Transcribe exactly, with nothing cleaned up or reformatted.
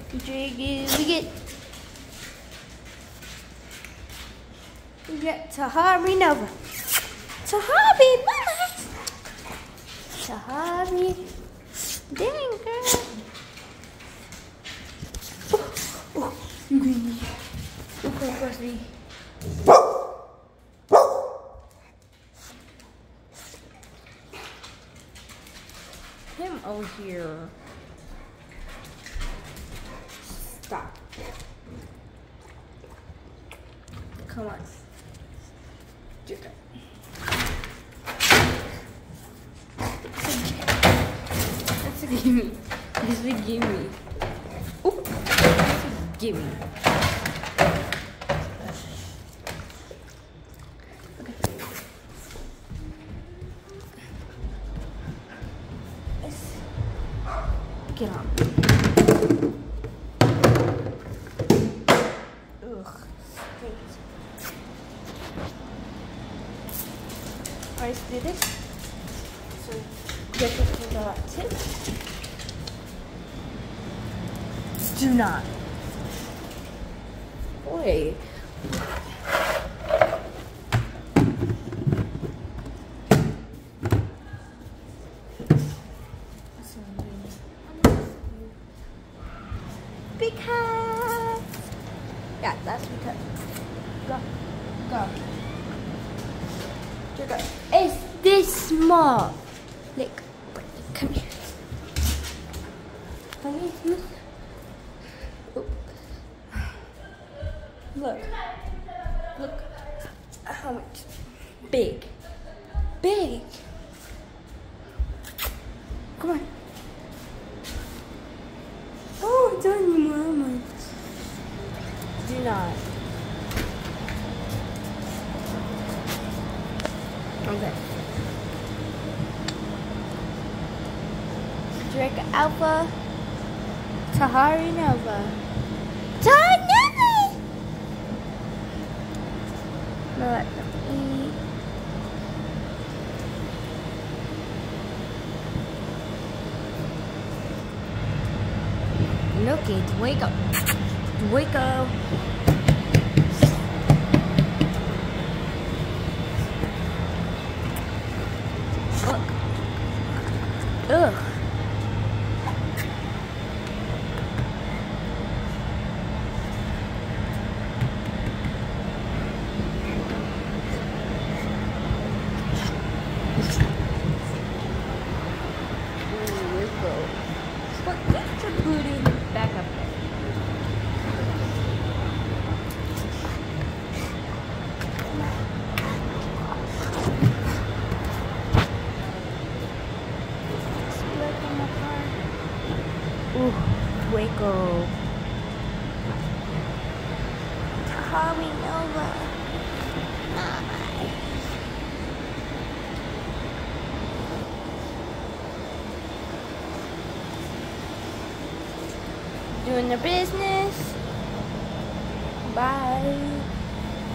Jiggy, we get we get Tihari Nova. Tihari, mama. Tihari, dang girl. Oh, oh, you get me. You come across me. Him over here. Stop. Come on. Do that. That's a gimme. That's a gimme. Ooh. That's a gimme. Okay. Let's get on. Alright, let's do this. So, get this thing out tip. Do not. Boy. Because. Yeah, that's because. Go. Go. It's this small. Like, come here. Come here. Oh. Look. Look how much. Big. Big. Come on. Oh, it's on you, mama. Do not. Okay. Drakko Alpha. Tihari Nova. Tihari Nova! No, let them eat. Look it, wake up. Wake up. Look. Ugh. But get your booty back up there. Ooh, Drakko. Tihari Nova. Doing the business. Bye.